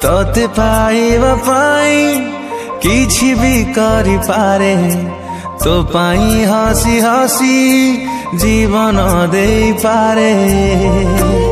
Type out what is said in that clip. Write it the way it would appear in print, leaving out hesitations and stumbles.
तोते पाइबा पाई किछि भी करि पारे तो पाई हसी हसी जीवन दे पारे।